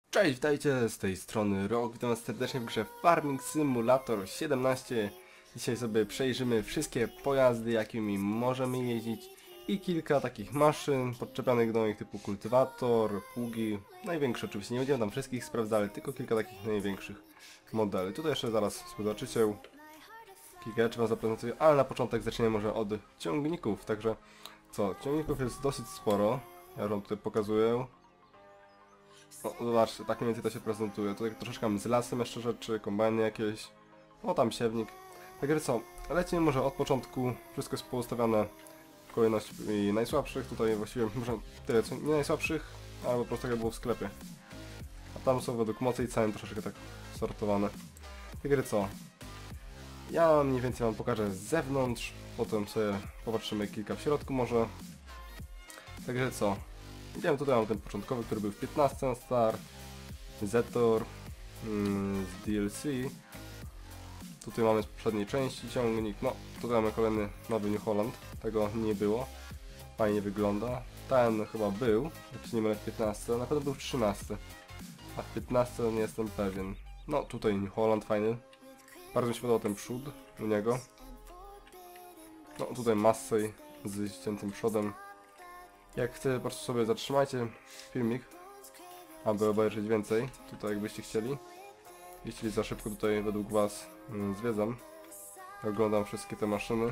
Cześć, witajcie z tej strony Rok, witam was serdecznie w grze Farming Simulator 17. Dzisiaj sobie przejrzymy wszystkie pojazdy, jakimi możemy jeździć i kilka takich maszyn podczepianych do nich typu kultywator, pługi. Największe oczywiście, nie będziemy tam wszystkich sprawdzali, tylko kilka takich największych modeli. Tutaj jeszcze zaraz zobaczycie, kilka rzeczy wam zaprezentuję, ale na początek zaczniemy może od ciągników. Także co, ciągników jest dosyć sporo, ja wam tutaj pokazuję. O, zobaczcie, tak mniej więcej to się prezentuje. Tutaj troszeczkę mamy z lasem jeszcze rzeczy, kombajny jakieś. O, tam siewnik. Także co, lecimy może od początku. Wszystko jest poustawiane w kolejności najsłabszych. Tutaj właściwie może tyle, co nie najsłabszych, ale po prostu jak było w sklepie. A tam są według mocy i ceny troszeczkę tak sortowane. Także co, ja mniej więcej wam pokażę z zewnątrz, potem sobie popatrzymy kilka w środku może. Także co, idziemy tutaj, mam ten początkowy, który był w 15 na start, Zetor z DLC. Tutaj mamy z poprzedniej części ciągnik, no tutaj mamy kolejny nowy New Holland, tego nie było, fajnie wygląda. Ten chyba był, jak się nie mylę w 15, na pewno był w 13, a w 15 nie jestem pewien. No tutaj New Holland fajny, bardzo mi się podobał ten przód u niego. No tutaj Massey z ściętym przodem. Jak chcecie, po prostu sobie zatrzymajcie filmik, aby obejrzeć więcej, tutaj jakbyście chcieli. Jeśli za szybko tutaj według was zwiedzam, oglądam wszystkie te maszyny.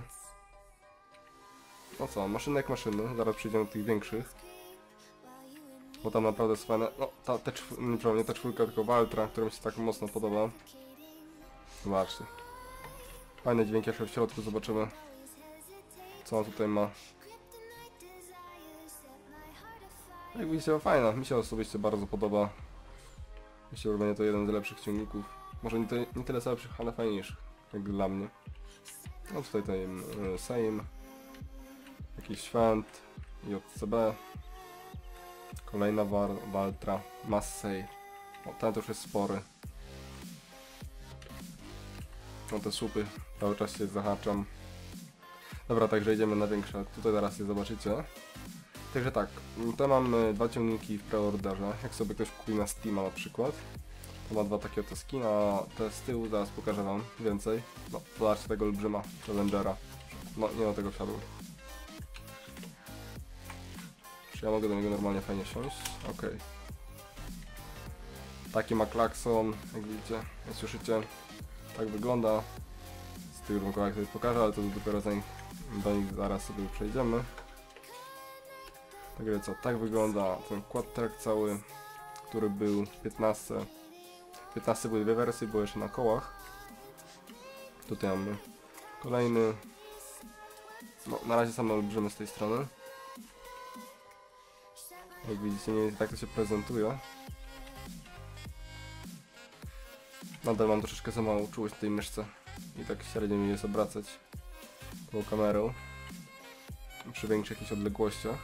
No co, maszyny jak maszyny, zaraz przejdziemy do tych większych. Bo tam naprawdę jest fajne, no nie ta czwórka, tylko Valtra, która mi się tak mocno podoba. Zobaczcie. Fajne dźwięki, jeszcze w środku zobaczymy, co on tutaj ma. Jak widzicie, fajna, mi się osobiście bardzo podoba. Myślę, że będzie to jeden z lepszych ciągników. Może nie tyle lepszych, ale fajniejszych, jak dla mnie. No tutaj ten Sejm, jakiś Święt, JCB, kolejna Valtra, Massey. O, ten to już jest spory. No te słupy, cały czas się zahaczam. Dobra, także idziemy na większe, tutaj zaraz je zobaczycie. Także tak, to mamy dwa ciągniki w preorderze, jak sobie ktoś kupi na Steama na przykład. To ma dwa takie oto skiny, a te z tyłu zaraz pokażę wam więcej. No, zobaczcie tego olbrzyma, Challengera. No, nie ma tego wsiadł. Czy ja mogę do niego normalnie fajnie wsiąść? Okej. Taki ma klakson, jak widzicie, jak słyszycie. Tak wygląda. Z tych kawałek sobie pokażę, ale to dopiero do nich zaraz sobie przejdziemy. Także co, tak wygląda ten quad track cały, który był w 15. W 15 były dwie wersje, było jeszcze na kołach. Tutaj mamy kolejny. No, na razie same olbrzymy z tej strony. Jak widzicie, nie wiem, tak to się prezentuje. Nadal mam troszeczkę za małą czułość w tej myszce i tak średnio mi jest obracać tą kamerą przy większych jakichś odległościach.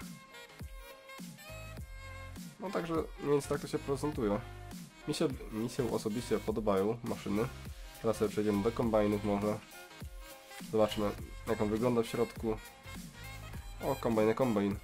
No także mniej więcej tak to się prezentuje. Mi się osobiście podobają maszyny. Teraz sobie przejdziemy do kombajnów może. Zobaczmy, jak on wygląda w środku. O, kombajn.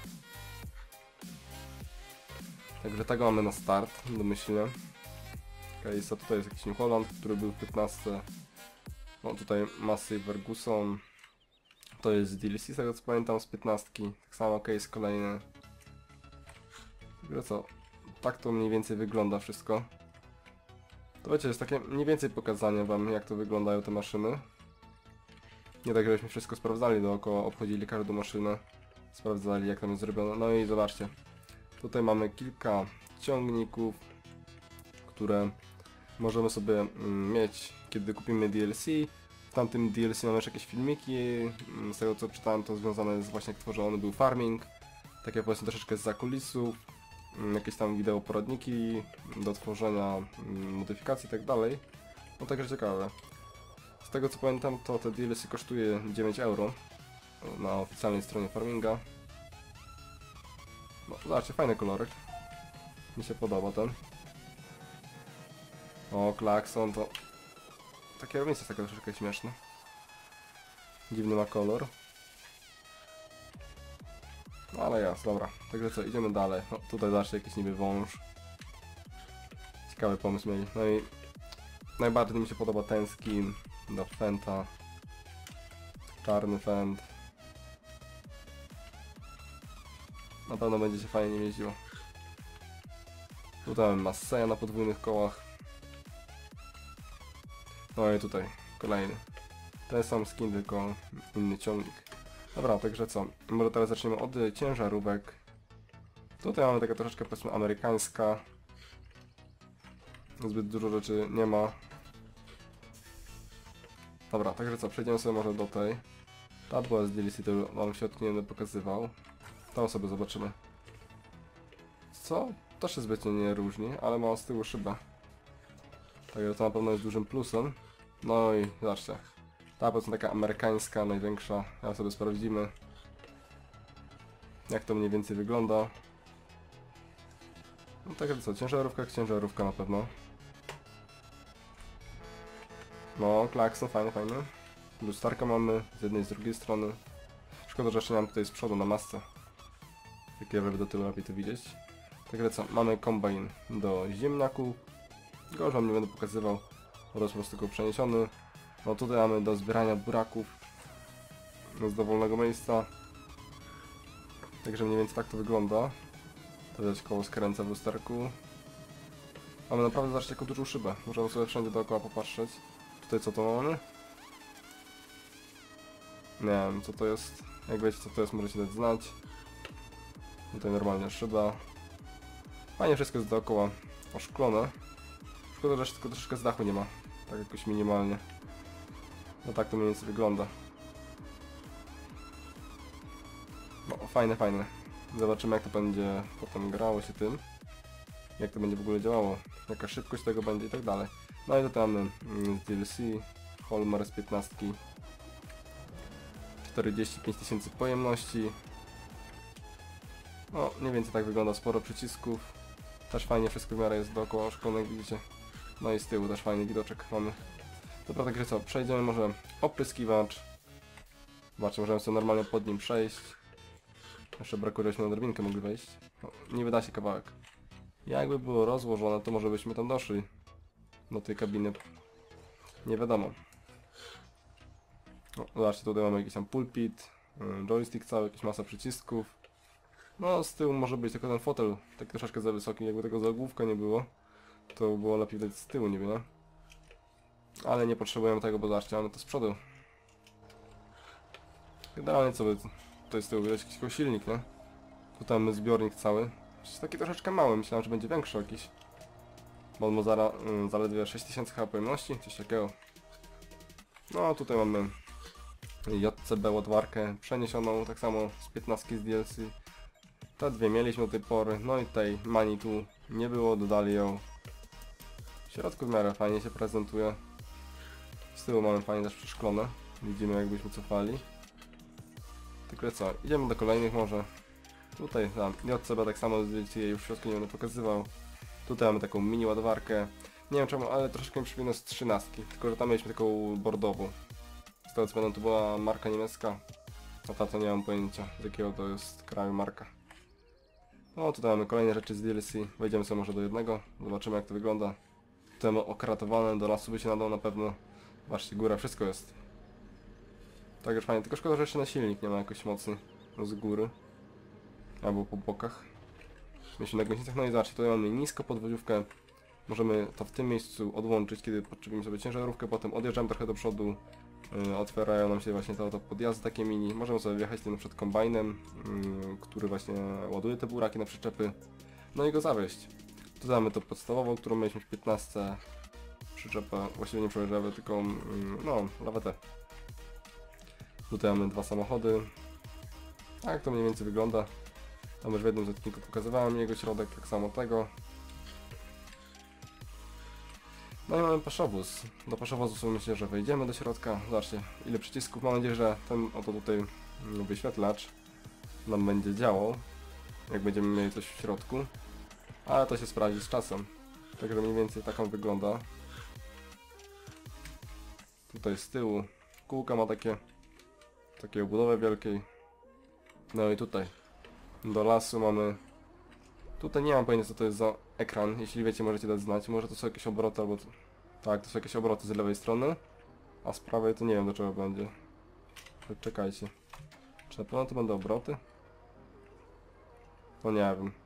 Także tego mamy na start, domyślnie. Okej, co tutaj jest jakiś New Holland, który był w 15. No tutaj Massey Ferguson. To jest DLC, z tego co pamiętam, z 15. Tak samo case kolejny. Także co, tak to mniej więcej wygląda wszystko. To wiecie, jest takie mniej więcej pokazanie wam, jak to wyglądają te maszyny. Nie tak, żebyśmy wszystko sprawdzali dookoła, obchodzili każdą maszynę, sprawdzali jak tam jest zrobione. No i zobaczcie, tutaj mamy kilka ciągników, które możemy sobie mieć, kiedy kupimy DLC. W tamtym DLC mamy jeszcze jakieś filmiki, z tego co czytałem to związane jest właśnie jak tworzony był farming, takie powiedzmy troszeczkę z zakulisów. Jakieś tam wideo poradniki do tworzenia modyfikacji i tak dalej. No także ciekawe. Z tego co pamiętam to te DLC kosztuje 9 euro na oficjalnej stronie farminga. No zobaczcie, fajny kolorek. Mi się podoba ten. O, klakson to... Takie kierownica jest taka troszeczkę śmieszna. Dziwny ma kolor. No ale jasne, dobra. Także co, idziemy dalej. No tutaj zobaczcie jakiś niby wąż. Ciekawy pomysł mieli. No i najbardziej mi się podoba ten skin do Fenta. Czarny Fent. Na pewno będzie się fajnie jeździło. Tutaj mamy Masseya na podwójnych kołach. No i tutaj kolejny. Ten sam skin, tylko inny ciągnik. Dobra, także co? Może teraz zaczniemy od ciężarówek. Tutaj mamy taka troszeczkę, powiedzmy, amerykańska. Zbyt dużo rzeczy nie ma. Dobra, także co? Przejdziemy sobie może do tej. Ta była z DLC, to wam się od nie będę pokazywał. Tą sobie zobaczymy. Co? To się zbytnio nie różni, ale ma z tyłu szybę. Także to na pewno jest dużym plusem. No i zobaczcie. Ta powiedzmy taka amerykańska, największa. Ja sobie sprawdzimy, jak to mniej więcej wygląda. No także co, ciężarówka jak ciężarówka na pewno. No, klakson fajny, fajny. Lusterka mamy z jednej i z drugiej strony. Szkoda, że jeszcze nie mam tutaj z przodu na masce. Takie, żeby do tyłu lepiej to widzieć. Także co, mamy kombajn do ziemniaków. Go wam nie będę pokazywał, bo to jest po prostu go przeniesiony. No tutaj mamy do zbierania buraków z dowolnego miejsca. Także mniej więcej tak to wygląda. To widać koło skręca w lusterku. Mamy naprawdę, zobaczcie, jaką dużą szybę. Możemy sobie wszędzie dookoła popatrzeć. Tutaj co to mamy? Nie wiem co to jest. Jak wiecie co to jest, możecie dać znać. Tutaj normalnie szyba. Fajnie wszystko jest dookoła oszklone. Szkoda, że tylko troszeczkę z dachu nie ma. Tak jakoś minimalnie. No tak to mniej więcej wygląda. No fajne, fajne. Zobaczymy jak to będzie potem grało się tym. Jak to będzie w ogóle działało. Jaka szybkość tego będzie i tak dalej. No i tutaj mamy z DLC. Holmar z 15. 45 000 pojemności. No mniej więcej tak wygląda, sporo przycisków. Też fajnie wszystko w miarę jest dookoła oszklone, jak widzicie. No i z tyłu też fajny widoczek mamy. Dobra, także co, przejdziemy może opryskiwacz. Zobaczcie, możemy sobie normalnie pod nim przejść. Jeszcze brakuje, żebyśmy na drabinkę mogli wejść. No, nie wyda się kawałek. Jakby było rozłożone, to może byśmy tam doszli. Do tej kabiny. Nie wiadomo. No, zobaczcie, tutaj mamy jakiś tam pulpit, joystick cały, jakieś masa przycisków. No, z tyłu może być tylko ten fotel, tak troszeczkę za wysoki, jakby tego zagłówka nie było. To było lepiej widać z tyłu niby, nie? Ale nie potrzebujemy tego, bo zobaczcie, mamy to z przodu. Generalnie co by tutaj z tyłu widać jakiś silnik, nie? Tutaj mamy zbiornik cały. Jest taki troszeczkę mały, myślałem, że będzie większy jakiś. Bo on ma zaledwie 6000 HP pojemności, coś takiego. No tutaj mamy JCB ładwarkę przeniesioną, tak samo z 15 z DLC. Te dwie mieliśmy do tej pory, no i tej mani tu nie było, dodali ją. W środku w miarę fajnie się prezentuje. Z tyłu mamy fajnie też przeszklone, widzimy jakbyśmy cofali. Tylko co, idziemy do kolejnych może. Tutaj tam JCB tak samo z DLC, już w środku nie będę pokazywał. Tutaj mamy taką mini ładowarkę. Nie wiem czemu, ale troszkę mi przypomina z 13, tylko że tam mieliśmy taką bordową. Z tego co pamiętam, to była marka niemiecka. A ta to nie mam pojęcia, z jakiego to jest kraju marka. No tutaj mamy kolejne rzeczy z DLC, wejdziemy sobie może do jednego, zobaczymy jak to wygląda. Tutaj mamy okratowane, do lasu by się nadał na pewno. Zobaczcie, góra, wszystko jest. Tak już fajnie, tylko szkoda, że jeszcze na silnik nie ma jakoś mocny z góry. Albo po bokach. Myślę na gąsienicach, no i zobaczcie, tutaj mamy nisko podwoziówkę. Możemy to w tym miejscu odłączyć, kiedy podczepimy sobie ciężarówkę, potem odjeżdżamy trochę do przodu. Otwierają nam się właśnie te podjazdy takie mini. Możemy sobie wjechać tym przed kombajnem, który właśnie ładuje te buraki na przyczepy. No i go zawieźć. Tu mamy to podstawową, którą mieliśmy w 15. Przyczepę, właściwie nie przejeżdżamy, tylko no, lawetę. Tutaj mamy dwa samochody. Tak to mniej więcej wygląda. Tam już w jednym z odcinku pokazywałem jego środek, tak samo tego. No i mamy paszowóz. Do paszowozu sobie myślę, że wejdziemy do środka. Zobaczcie, ile przycisków. Mam nadzieję, że ten oto tutaj wyświetlacz nam będzie działał, jak będziemy mieli coś w środku. Ale to się sprawdzi z czasem. Także mniej więcej tak on wygląda. Tutaj z tyłu kółka ma takiej obudowy wielkiej. No i tutaj do lasu mamy Tutaj nie mam pojęcia co to jest za ekran, jeśli wiecie możecie dać znać, może to są jakieś obroty albo... Tak, to są jakieś obroty z lewej strony, a z prawej to nie wiem do czego będzie. Czekajcie. Czy na pewno to będą obroty? No nie wiem.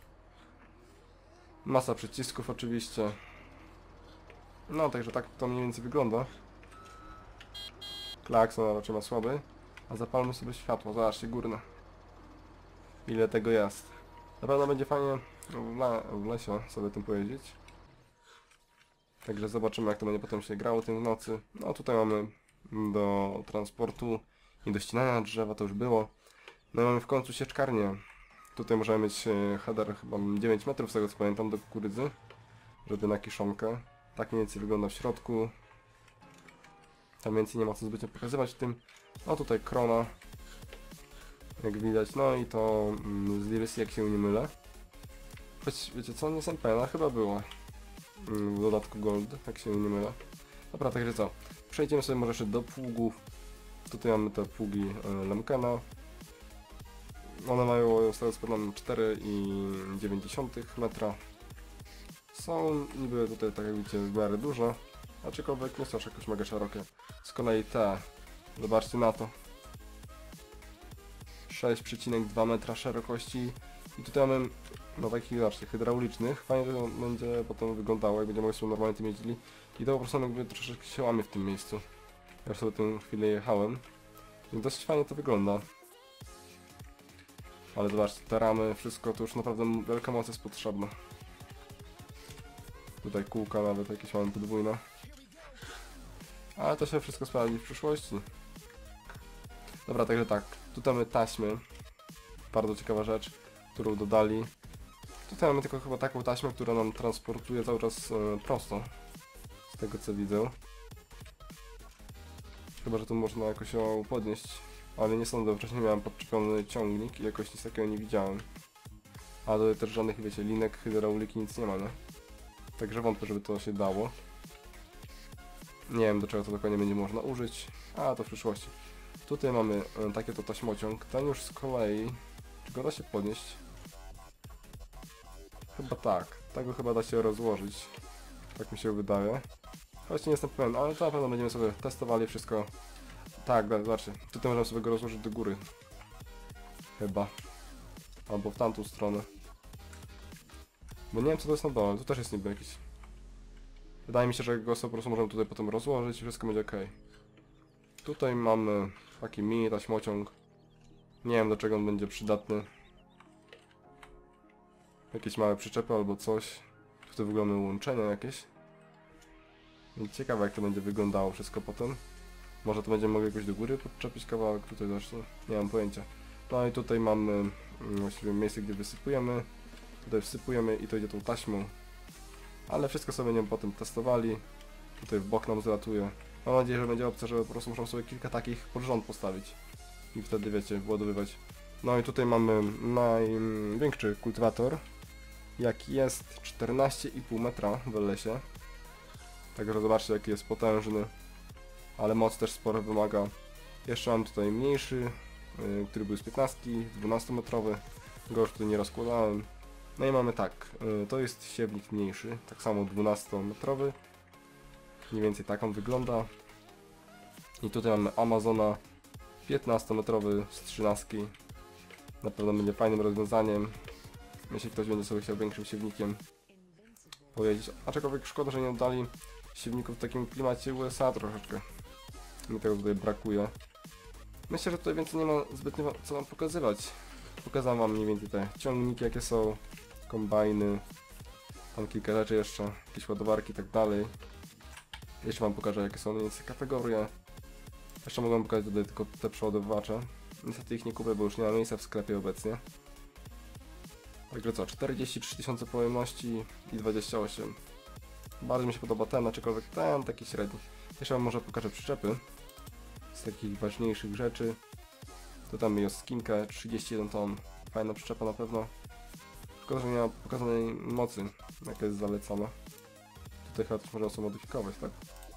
Masa przycisków oczywiście. No także tak to mniej więcej wygląda. Klakson raczej ma słaby. A zapalmy sobie światło, zobaczcie górne. Ile tego jest. Na pewno będzie fajnie w lesie sobie tym pojeździć. Także zobaczymy jak to będzie potem się grało tym w nocy. No tutaj mamy do transportu i do ścinania drzewa, to już było. No i mamy w końcu sieczkarnię. Tutaj możemy mieć header chyba 9 metrów z tego co pamiętam do kukurydzy. Żeby na kiszonkę. Tak mniej więcej wygląda w środku. Tam więcej nie ma co zbytnio pokazywać w tym. No tutaj krona. Jak widać, no i to z Lirysy, jak się nie mylę. Choć wiecie co, nie jestem pewien, a chyba było w dodatku Gold, jak się nie mylę. Dobra, także co, przejdziemy sobie może jeszcze do pługów. Tutaj mamy te pługi Lemkena. One mają z tego co pamiętam 4,9 metra. Są niby tutaj, tak jak widzicie, w miarę duże, aczkolwiek nie są aż jakoś mega szerokie. Z kolei te, zobaczcie na to. 6,2 metra szerokości i tutaj mamy no takich zobaczcie, hydraulicznych. Fajnie to będzie potem wyglądało, jak będziemy sobie normalnie tym jeździli. I to po prostu jakby troszeczkę się łamie w tym miejscu. Ja już sobie tę chwilę jechałem. I dosyć fajnie to wygląda. Ale zobaczcie, te ramy, wszystko to już naprawdę wielka moc jest potrzebna. Tutaj kółka nawet jakieś mamy podwójne. Ale to się wszystko sprawdzi w przyszłości. Dobra, także tak, tutaj mamy taśmy. Bardzo ciekawa rzecz, którą dodali. Tutaj mamy tylko chyba taką taśmę, która nam transportuje cały czas prosto. Z tego co widzę. Chyba, że tu można jakoś ją podnieść. Ale nie sądzę, wcześniej miałem podczepiony ciągnik i jakoś nic takiego nie widziałem. A tutaj też żadnych, wiecie, linek, hydrauliki, nic nie ma, nie? Także wątpię, żeby to się dało. Nie wiem, do czego to dokładnie będzie można użyć, a to w przyszłości. Tutaj mamy takie to taśmociąg. Ten już z kolei... Czy go da się podnieść? Chyba tak. Tego chyba da się rozłożyć. Tak mi się wydaje. Choć nie jestem pewien, ale to na pewno będziemy sobie testowali wszystko. Tak, zobaczcie. Tutaj możemy sobie go rozłożyć do góry. Chyba. Albo w tamtą stronę. Bo nie wiem co to jest na dole. Tu też jest niby jakiś... Wydaje mi się, że go sobie po prostu możemy tutaj potem rozłożyć i wszystko będzie ok. Tutaj mamy taki mini taśmociąg. Nie wiem do czego on będzie przydatny. Jakieś małe przyczepy albo coś. Tutaj w ogóle mamy łączenia jakieś. Więc ciekawe jak to będzie wyglądało wszystko potem. Może to będziemy mogli jakoś do góry podczepić kawałek tutaj właśnie. Nie mam pojęcia. No i tutaj mamy właściwie miejsce gdzie wysypujemy. Tutaj wsypujemy i to idzie tą taśmą. Ale wszystko sobie będziemy potem testowali. Tutaj w bok nam zlatuje. Mam nadzieję, że będzie opcja, że po prostu muszą sobie kilka takich pod rząd postawić. I wtedy wiecie, władowywać. No i tutaj mamy największy kultywator. Jaki jest 14,5 metra w lesie. Także zobaczcie jaki jest potężny. Ale moc też sporo wymaga. Jeszcze mam tutaj mniejszy, który był z 15, 12 metrowy. Go już tutaj nie rozkładałem. No i mamy tak, to jest siewnik mniejszy, tak samo 12 metrowy. Mniej więcej tak on wygląda. I tutaj mamy Amazona 15 metrowy z 13. Na pewno będzie fajnym rozwiązaniem. Jeśli ktoś będzie sobie chciał większym siewnikiem pojeździć. Aczkolwiek szkoda, że nie oddali siewników w takim klimacie USA troszeczkę. Mi tego tutaj brakuje. Myślę, że tutaj więcej nie ma zbytnio co wam pokazywać. Pokazałem wam mniej więcej te ciągniki jakie są, kombajny, tam kilka rzeczy jeszcze, jakieś ładowarki i tak dalej. Jeszcze wam pokażę jakie są mniej więcej kategorie. Jeszcze mogę wam pokazać tutaj tylko te przeładowywacze. Niestety ich nie kupię, bo już nie ma miejsca w sklepie obecnie. Także co, 43 tysiące pojemności i 28. Bardzo mi się podoba ten, aczkolwiek ten taki średni. Jeszcze wam może pokażę przyczepy. Z takich ważniejszych rzeczy. To tam Joskinkę, 31 ton. Fajna przyczepa na pewno. Szkoda, że nie ma pokazanej mocy, jaka jest zalecana. Tutaj chyba też można sobie modyfikować, tak?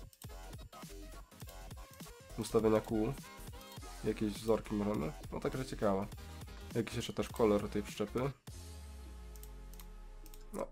Ustawienia kół. Jakieś wzorki możemy. No także ciekawe. Jakiś jeszcze też kolor tej przyczepy.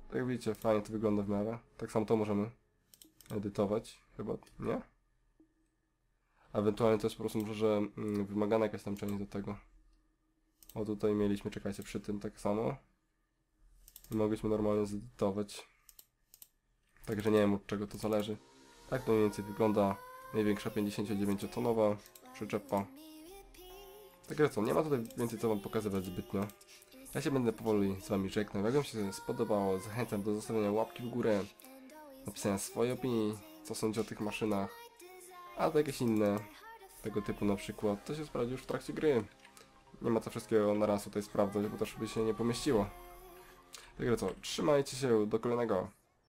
Tak jak widzicie, fajnie to wygląda w miarę. Tak samo to możemy edytować, chyba, nie? A ewentualnie to jest po prostu może wymagana jakaś tam część do tego. O, tutaj mieliśmy, czekajcie, przy tym tak samo. I mogliśmy normalnie zedytować. Także nie wiem, od czego to zależy. Tak to mniej więcej wygląda największa 59-tonowa przyczepa. Także co, nie ma tutaj więcej co wam pokazywać zbytnio. Ja się będę powoli z wami żegnał. Jak wam się spodobało, zachęcam do zostawienia łapki w górę, napisania swojej opinii, co sądzicie o tych maszynach, a to jakieś inne tego typu na przykład, to się sprawdzi już w trakcie gry. Nie ma co wszystkiego na raz tutaj sprawdzać, bo też by się nie pomieściło. Także co, trzymajcie się, do kolejnego.